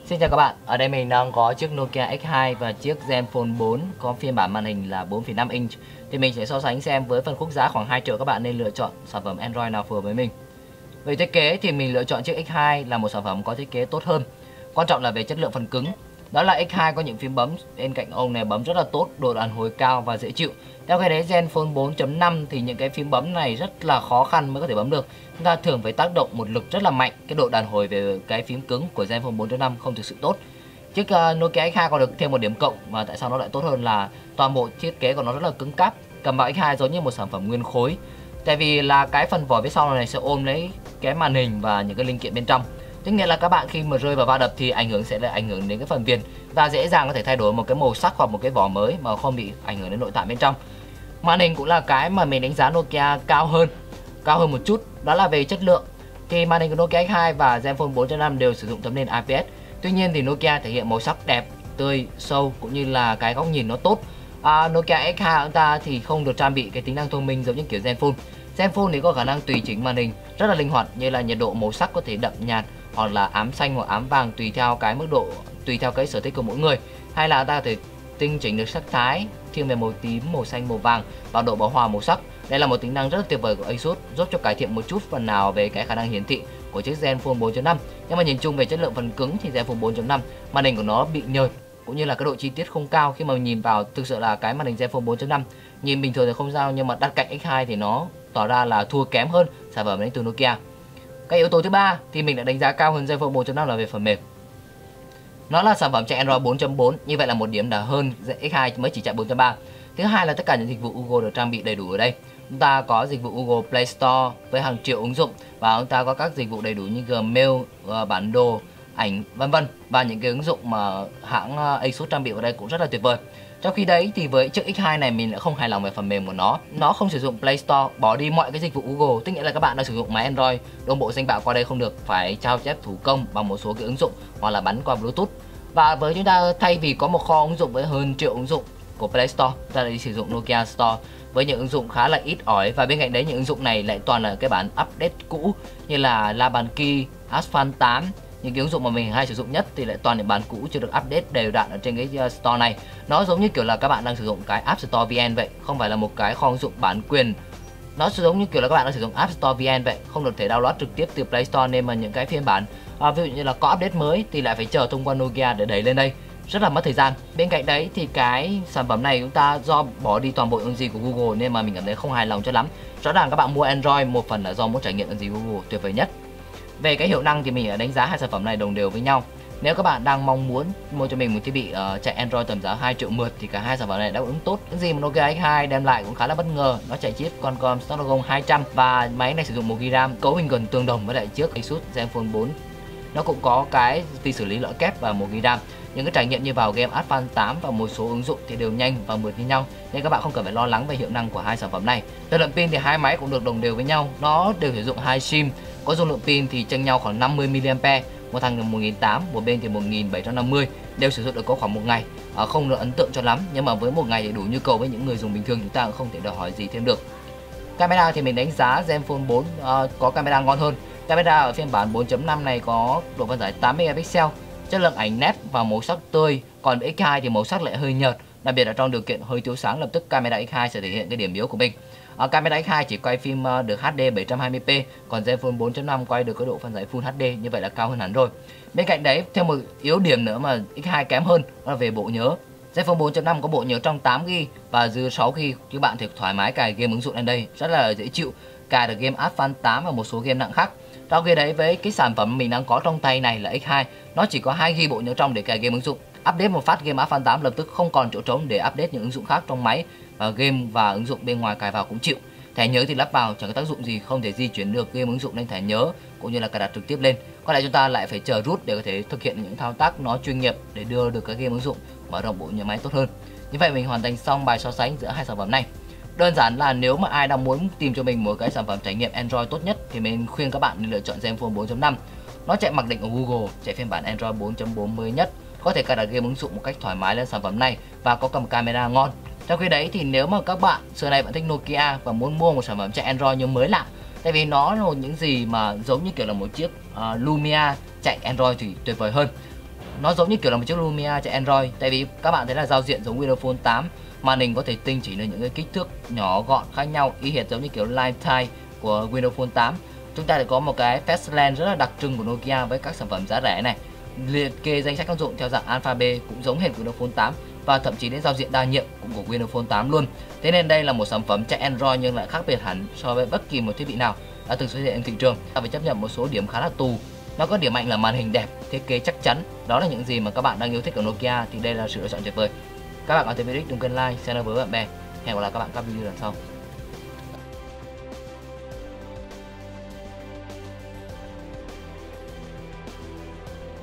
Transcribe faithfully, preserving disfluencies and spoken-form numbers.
Xin chào các bạn, ở đây mình đang có chiếc Nokia X hai và chiếc Zenfone bốn có phiên bản màn hình là bốn phẩy năm inch. Thì mình sẽ so sánh xem với phân khúc giá khoảng hai triệu các bạn nên lựa chọn sản phẩm Android nào phù hợp với mình. Về thiết kế thì mình lựa chọn chiếc X hai là một sản phẩm có thiết kế tốt hơn. Quan trọng là về chất lượng phần cứng. Đó là X hai có những phím bấm bên cạnh ông này bấm rất là tốt, độ đàn hồi cao và dễ chịu. Theo cái đấy Zenfone bốn chấm năm thì những cái phím bấm này rất là khó khăn mới có thể bấm được. Chúng ta thường phải tác động một lực rất là mạnh, cái độ đàn hồi về cái phím cứng của Zenfone bốn chấm năm không thực sự tốt. Chiếc uh, Nokia X hai còn được thêm một điểm cộng và tại sao nó lại tốt hơn là toàn bộ thiết kế của nó rất là cứng cáp. Cầm vào X hai giống như một sản phẩm nguyên khối. Tại vì là cái phần vỏ phía sau này sẽ ôm lấy cái màn hình và những cái linh kiện bên trong. Tức nghĩa là các bạn khi mà rơi vào va đập thì ảnh hưởng sẽ là ảnh hưởng đến cái phần viền và dễ dàng có thể thay đổi một cái màu sắc hoặc một cái vỏ mới mà không bị ảnh hưởng đến nội tạng bên trong. Màn hình cũng là cái mà mình đánh giá Nokia cao hơn, cao hơn một chút, đó là về chất lượng. Thì màn hình của Nokia X hai và Zenfone bốn chấm năm đều sử dụng tấm nền i pê ét. Tuy nhiên thì Nokia thể hiện màu sắc đẹp, tươi, sâu cũng như là cái góc nhìn nó tốt. À, Nokia X hai chúng ta thì không được trang bị cái tính năng thông minh giống như kiểu Zenfone. Zenfone thì có khả năng tùy chỉnh màn hình rất là linh hoạt, như là nhiệt độ, màu sắc có thể đậm nhạt hoặc là ám xanh hoặc ám vàng tùy theo cái mức độ, tùy theo cái sở thích của mỗi người. Hay là ta có thể tinh chỉnh được sắc thái thiên về màu tím, màu xanh, màu vàng và độ bão hòa màu sắc. Đây là một tính năng rất là tuyệt vời của Asus, giúp cho cải thiện một chút phần nào về cái khả năng hiển thị của chiếc Zenfone bốn chấm năm. Nhưng mà nhìn chung về chất lượng phần cứng thì Zenfone bốn chấm năm màn hình của nó bị nhợt cũng như là cái độ chi tiết không cao. Khi mà nhìn vào thực sự là cái màn hình Zenfone bốn chấm năm nhìn bình thường thì không sao, nhưng mà đặt cạnh X hai thì nó tỏ ra là thua kém hơn sản phẩm đến từ Nokia. Cái yếu tố thứ ba thì mình đã đánh giá cao hơn Zenfone bốn chấm năm là về phần mềm. Nó là sản phẩm chạy Android bốn chấm bốn, như vậy là một điểm đã hơn X hai mới chỉ chạy bốn chấm ba. Thứ hai là tất cả những dịch vụ Google được trang bị đầy đủ ở đây. Chúng ta có dịch vụ Google Play Store với hàng triệu ứng dụng và chúng ta có các dịch vụ đầy đủ như Gmail, bản đồ, ảnh vân vân và những cái ứng dụng mà hãng Asus trang bị ở đây cũng rất là tuyệt vời. Trong khi đấy thì với chiếc X hai này mình lại không hài lòng về phần mềm của nó. Nó không sử dụng Play Store, bỏ đi mọi cái dịch vụ Google, tức nghĩa là các bạn đang sử dụng máy Android, đồng bộ danh bạ qua đây không được, phải trao chép thủ công bằng một số cái ứng dụng hoặc là bắn qua Bluetooth. Và với chúng ta thay vì có một kho ứng dụng với hơn triệu ứng dụng của Play Store, ta lại đi sử dụng Nokia Store với những ứng dụng khá là ít ỏi, và bên cạnh đấy những ứng dụng này lại toàn là cái bản update cũ như là Labanki, Asphalt tám. Những cái ứng dụng mà mình hay sử dụng nhất thì lại toàn những bản cũ chưa được update đều đặn ở trên cái store này. Nó giống như kiểu là các bạn đang sử dụng cái App Store vê en vậy, không phải là một cái kho ứng dụng bản quyền. Nó giống như kiểu là các bạn đang sử dụng App Store vê en vậy, không được thể download trực tiếp từ Play Store, nên mà những cái phiên bản à, ví dụ như là có update mới thì lại phải chờ thông qua Nokia để đẩy lên đây, rất là mất thời gian. Bên cạnh đấy thì cái sản phẩm này chúng ta do bỏ đi toàn bộ ứng dụng của Google nên mà mình cảm thấy không hài lòng cho lắm. Rõ ràng các bạn mua Android một phần là do muốn trải nghiệm ứng dụng Google tuyệt vời nhất. Về cái hiệu năng thì mình đã đánh giá hai sản phẩm này đồng đều với nhau. Nếu các bạn đang mong muốn mua cho mình một thiết bị uh, chạy Android tầm giá hai triệu mượt thì cả hai sản phẩm này đáp ứng tốt. Những gì mà Nokia X hai đem lại cũng khá là bất ngờ. Nó chạy chip Qualcomm Snapdragon hai trăm và máy này sử dụng một gi ga ram, cấu hình gần tương đồng với lại chiếc Asus Zenfone bốn. Nó cũng có cái vi xử lý lõi kép và một gi ga ram. Những cái trải nghiệm như vào game Asphalt tám và một số ứng dụng thì đều nhanh và mượt như nhau, nên các bạn không cần phải lo lắng về hiệu năng của hai sản phẩm này. Thời lượng pin thì hai máy cũng được đồng đều với nhau, nó đều sử dụng hai sim, có dung lượng pin thì chênh nhau khoảng năm mươi mi li am pe, một thằng là một nghìn tám trăm, một bên thì một nghìn bảy trăm năm mươi, đều sử dụng được có khoảng một ngày, à, không được ấn tượng cho lắm, nhưng mà với một ngày thì đủ nhu cầu với những người dùng bình thường, chúng ta cũng không thể đòi hỏi gì thêm được. Camera thì mình đánh giá Zenfone bốn uh, có camera ngon hơn. Camera ở phiên bản bốn chấm năm này có độ phân giải tám megapixel, chất lượng ảnh nét và màu sắc tươi, còn X hai thì màu sắc lại hơi nhợt, đặc biệt là trong điều kiện hơi thiếu sáng lập tức camera X hai sẽ thể hiện cái điểm yếu của mình. Ở camera X hai chỉ quay phim được hát đê bảy trăm hai mươi p, còn Zenfone bốn chấm năm quay được cái độ phân giải Full hát đê, như vậy là cao hơn hẳn rồi. Bên cạnh đấy, thêm một yếu điểm nữa mà X hai kém hơn đó là về bộ nhớ. Zenfone bốn chấm năm có bộ nhớ trong tám gi ga bai và dư sáu gi ga bai, các bạn thì thoải mái cài game ứng dụng lên đây, rất là dễ chịu, cài được game Asphalt tám và một số game nặng khác. Trong khi đấy với cái sản phẩm mình đang có trong tay này là X hai, nó chỉ có hai gi ga bai bộ nhớ trong để cài game ứng dụng. Update một phát game Asphalt tám lập tức không còn chỗ trống để update những ứng dụng khác trong máy, và game và ứng dụng bên ngoài cài vào cũng chịu. Thẻ nhớ thì lắp vào chẳng có tác dụng gì, không thể di chuyển được game ứng dụng lên thẻ nhớ cũng như là cài đặt trực tiếp lên. Có lẽ chúng ta lại phải chờ root để có thể thực hiện những thao tác nó chuyên nghiệp để đưa được các game ứng dụng mở rộng bộ nhớ máy tốt hơn. Như vậy mình hoàn thành xong bài so sánh giữa hai sản phẩm này. Đơn giản là nếu mà ai đang muốn tìm cho mình một cái sản phẩm trải nghiệm Android tốt nhất thì mình khuyên các bạn nên lựa chọn Zenfone bốn chấm năm. Nó chạy mặc định ở Google, chạy phiên bản Android bốn chấm bốn mới nhất, có thể cài đặt game ứng dụng một cách thoải mái lên sản phẩm này và có cầm camera ngon. Trong khi đấy thì nếu mà các bạn xưa nay bạn thích Nokia và muốn mua một sản phẩm chạy Android nhưng mới lạ, tại vì nó là những gì mà giống như kiểu là một chiếc uh, Lumia chạy Android thì tuyệt vời hơn. nó giống như kiểu là một chiếc Lumia chạy Android, tại vì các bạn thấy là giao diện giống Windows Phone tám, màn hình có thể tinh chỉnh được những cái kích thước nhỏ gọn khác nhau, y hệt giống như kiểu Lifetime của Windows Phone tám. Chúng ta lại có một cái Fast Lane rất là đặc trưng của Nokia với các sản phẩm giá rẻ này, liệt kê danh sách ứng dụng theo dạng alphabet cũng giống hệt Windows Phone tám, và thậm chí đến giao diện đa nhiệm cũng của Windows Phone tám luôn. Thế nên đây là một sản phẩm chạy Android nhưng lại khác biệt hẳn so với bất kỳ một thiết bị nào đã từng xuất hiện trên thị trường. Ta phải chấp nhận một số điểm khá là tù. Nó có điểm mạnh là màn hình đẹp, thiết kế chắc chắn. Đó là những gì mà các bạn đang yêu thích ở Nokia thì đây là sự lựa chọn tuyệt vời. Các bạn có thể video đừng quên like, share với bạn bè. Hẹn gặp lại các bạn các video lần sau.